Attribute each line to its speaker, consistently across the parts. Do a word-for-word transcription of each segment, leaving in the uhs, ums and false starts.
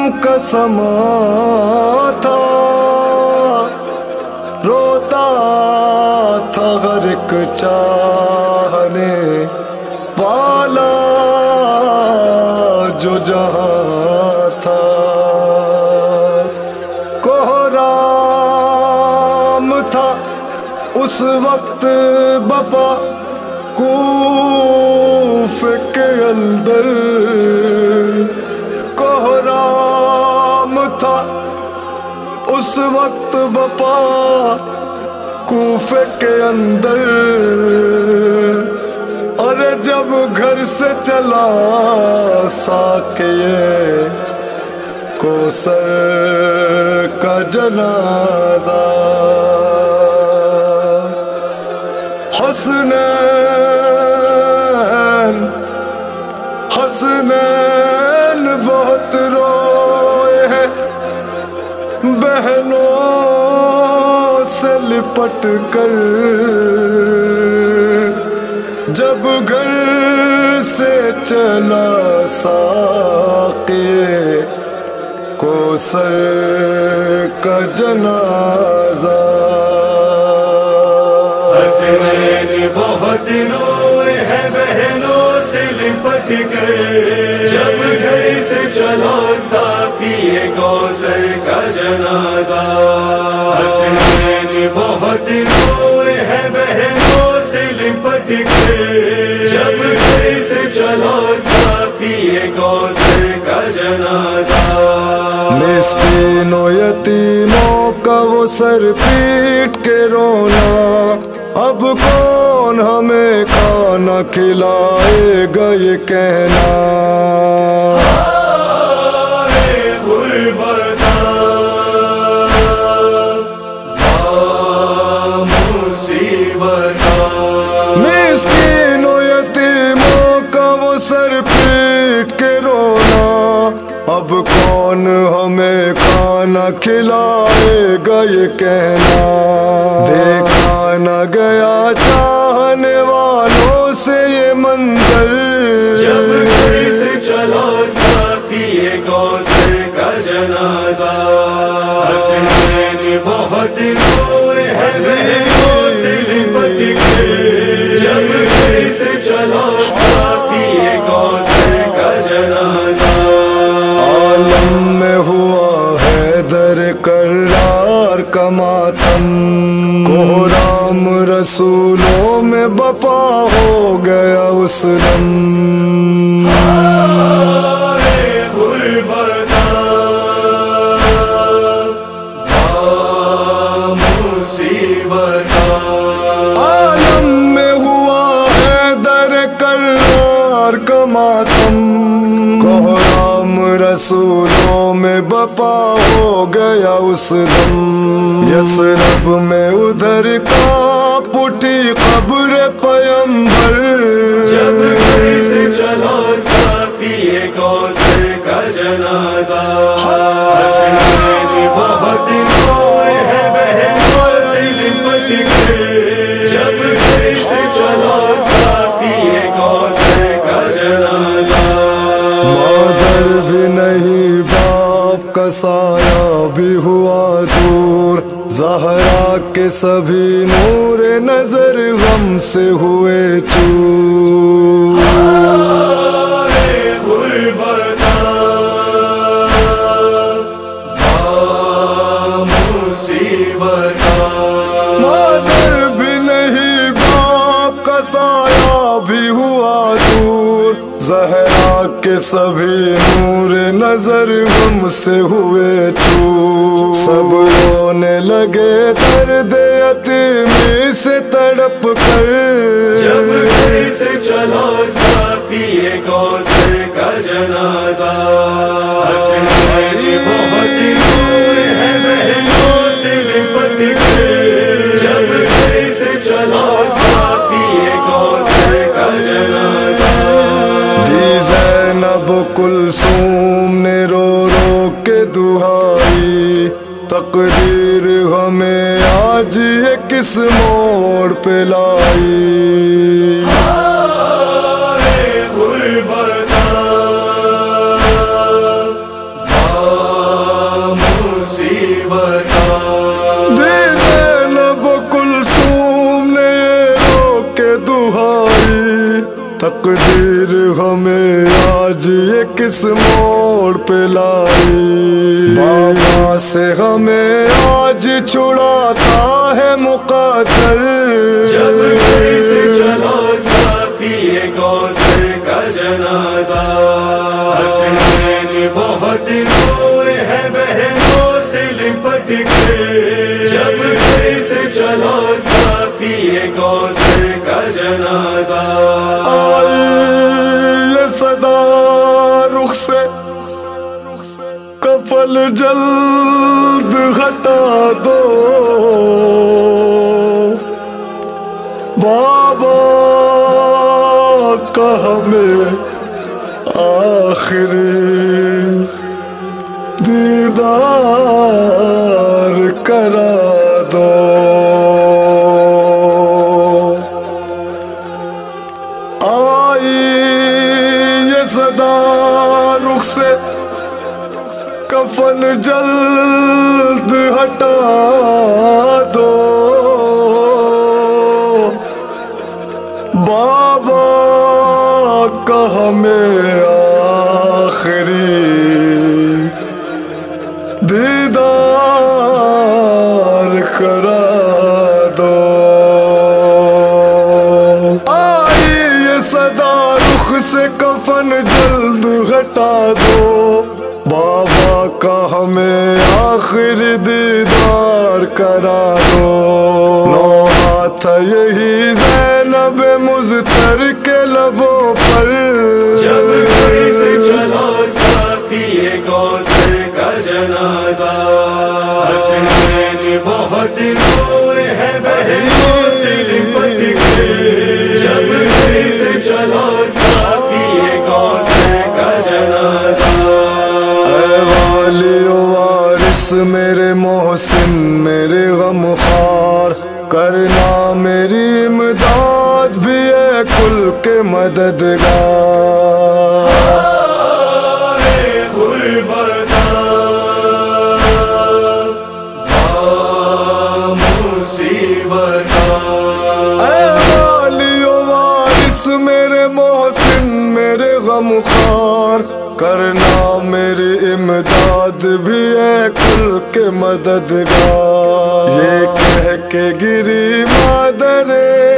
Speaker 1: کا سما تھا، روتا تھا ہر ایک چاہنے والا جو جہاں تھا، کوہرام تھا اس وقت بپا کوفے کے اندر، کوہرام تھا اس وقت بپا کوفے کے اندر، اور جب گھر سے چلا ساقیے کوثر کا جنازہ، حسنین حسنین بہت روئے ہیں بہنوں سے لپٹ کر، جب گھر سے چلا ساقی کوثر کا جنازہ۔
Speaker 2: حسنین بہت روئے ہیں بہنوں سے لپٹ کر، جب گھر سے چلا ساقی کوثر کا جنازہ۔ حسنین بہت روئے ہیں بہنوں سے لپٹ کر، جب گھر سے چلا ساقی کوثر کا جنازہ۔
Speaker 1: مسکینوں یتیموں کا وہ سر پیٹ کے رونا، اب کون ہمیں کھانا کھلائے گا یہ کہنا، مسکینوں یتیموں کا وہ سر پیٹ کے رونا، اب کون ہمیں کھانا کھلائے گا یہ کہنا، دیکھا نہ گیا چاہنے والوں سے یہ منظر،
Speaker 2: جب گھر سے چلا ساقی کوثر کا جنازہ۔ حسنین بہت روئے ہیں بہنوں سے لپٹ کر، جب گھر سے چلا ساقی کوثر کا جنازہ۔
Speaker 1: عالم میں ہوا حیدر کرار کا ماتم، کوہرام رسولوں میں بپا ہو گیا اس دم، عالم میں ہوا حیدر کرار کا ماتم، کوہرام رسولوں میں بپا ہو گیا اس دم، یثرب میں ادھر کانپ اٹھی قبر پیمبر،
Speaker 2: جب گھر سے چلا ساقی کوثر کا جنازہ۔ حسنین بہت روئے ہیں بہنوں سے لپٹ کر، جب گھر سے چلا ساقی کوثر کا جنازہ۔
Speaker 1: مادر بھی نہیں باپ کا سایہ بھی ہوا دور، زہرا کے سبھی نور نظر غم سے ہوئے چور، مادر بھی نہیں باپ کا سایہ بھی ہوا دور، زہرا کے سبھی نور نظر غم سے ہوئے چور، سب رونے لگے درد یتیمی سے تڑپ کر،
Speaker 2: جب گھر سے چلا ساقی کوثر کا جنازہ۔ حسنین بہت روئے ہیں بہنوں سے لپٹ کر، جب گھر سے چلا ساقی کوثر کا جنازہ۔
Speaker 1: دی زینب کلثوم نے رو رو کے دہائی، تقدیر ہمیں آج یہ کس موڑ پہ لائی،
Speaker 2: غربت
Speaker 1: آج یہ کس موڑ پہ لائی، بابا سے ہمیں آج چھڑاتا ہے مقدر،
Speaker 2: جب گھر سے چلا صافی کوثر کا جنازہ، حسنین بہت روئے ہیں بہنوں سے لپٹ کر، جب گھر سے چلا صافی کوثر کا جنازہ،
Speaker 1: آئی یہ صدا رخ سے کفل جلد ہٹا دو، بابا کا ہمیں آخری دیدار کرا دو، آئی یہ صدا رخ سے کفن جلد ہٹا دو، بابا کا ہمیں آخری دیدار کرا دو، آئی یہ صدا رخ سے کفن جلد ہٹا دو، بابا کا ہمیں آخری دیدار کرا دو، نوحہ تھا یہی زینب مضطر کے لبوں پر،
Speaker 2: جب گھر سے چلا صافی کوثر کا جنازہ، حسنین بہت روئے ہیں بہنوں سے لپٹ کر، جب گھر سے چلا صافی کوثر کا جنازہ،
Speaker 1: اے والی و وارث میرے محسن میرے غم خوار، کرنا میری امداد بھی اے کل کے مددگار،
Speaker 2: اے غربتا آ مصیبتا،
Speaker 1: اے والی و وارث میرے محسن میرے غم خوار، کرنا میری امداد بھی اے کل کے مددگار، یہ کہہ کے گری مادر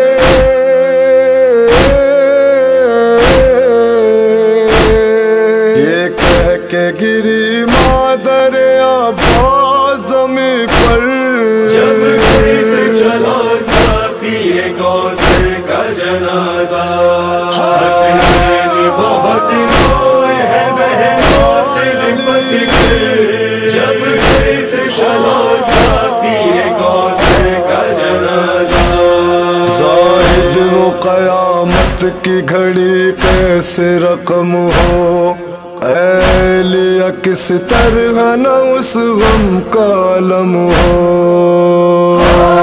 Speaker 1: یہ کہہ کے گری مادر عباس زمیں پر،
Speaker 2: جب گھر سے چلا صافی کوثر کا جنازہ، حسنین بہت روئے ہیں بہنوں سے لپٹ کر، جب گھر سے چلا صافی کوثر کا جنازہ،
Speaker 1: زاہد و قیامت کی گھڑی کیسے رقم ہو، اے لیا کس طرح نہ اس غم کا علم ہو،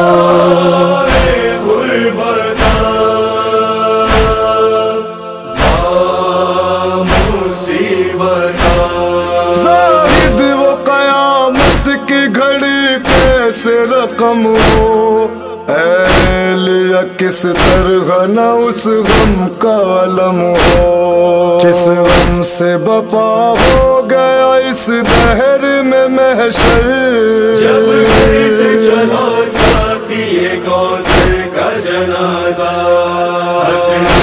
Speaker 2: اے غربتا آ مصیبتا،
Speaker 1: زاہد و قیامت کی گھڑی کیسے رقم ہو، اے لیا کس طرح نہ اس غم کا علم ہو، جس غم سے بپا ہو گیا اس دہر میں محشر،
Speaker 2: جب گھر سے چلا صافی کوثر کا جنازہ، حسنین